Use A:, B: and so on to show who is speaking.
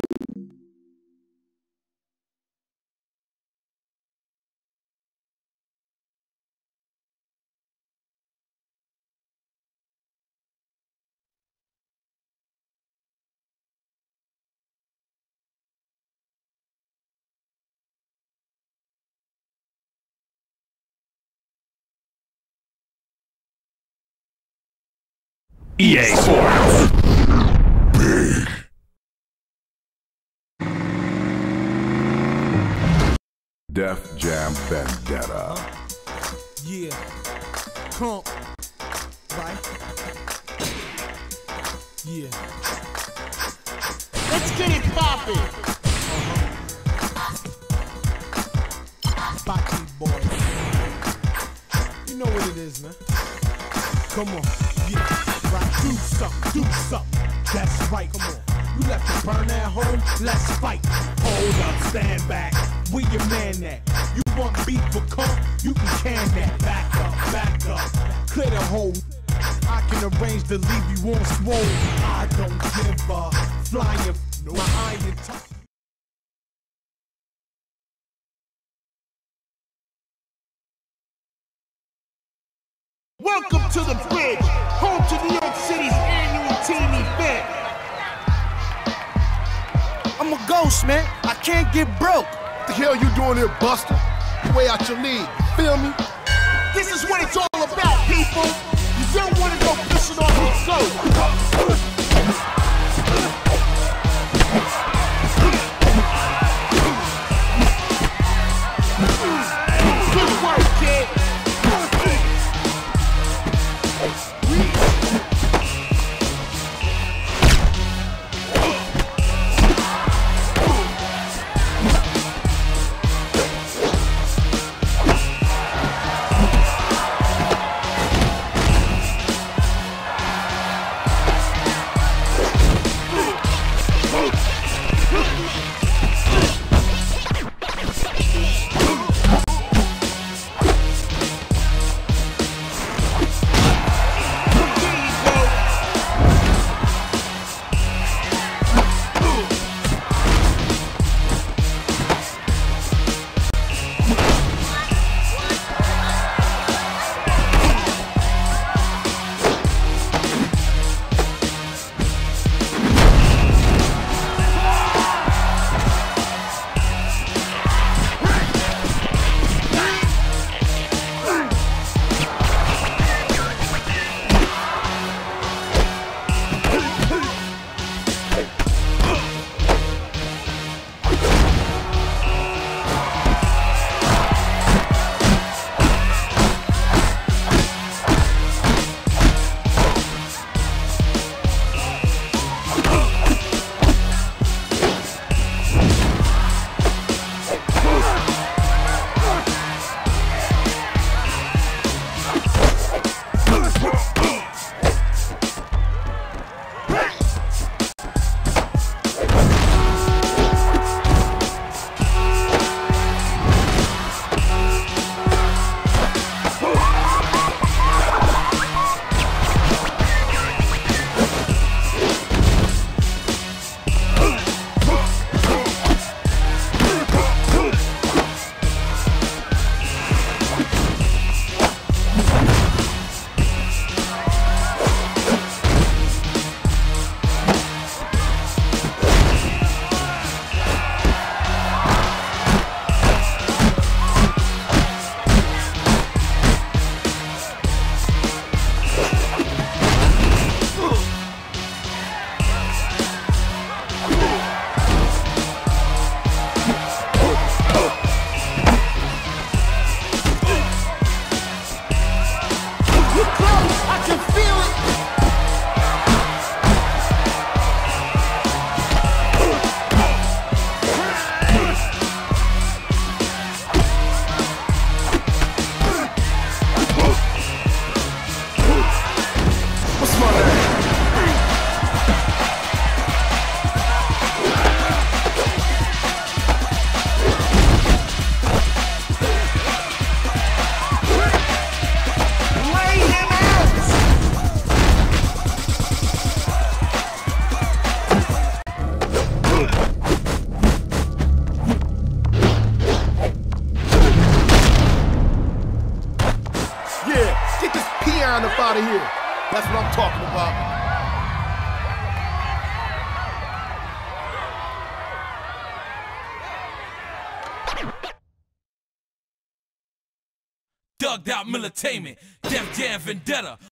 A: EA Sports. Big. Def Jam Vendetta.
B: Yeah. Crump. Right? Yeah.
C: Let's get it poppin'.
B: Baki boy. You know what it is, man. Come on. Yeah. Right. Do something. That's right. Come on. You left to burn at home? Let's fight. Hold up, stand back. Where your man at? You want beef for comp? You can that. Back up. Clear the hole. I can arrange to leave you on swole. I don't give a flying. My iron top.
C: Welcome to the bridge, home to New York City's annual team event.
D: I'm a ghost, man. I can't get broke.
E: What the hell you doing here, Buster? You way out your league. Feel me?
C: This is what it's all about, people. You don't want to go pissing off your soul. Good work, kid.
E: right here. That's what I'm talking about.
F: Dugged out militainment, Def Jam Vendetta,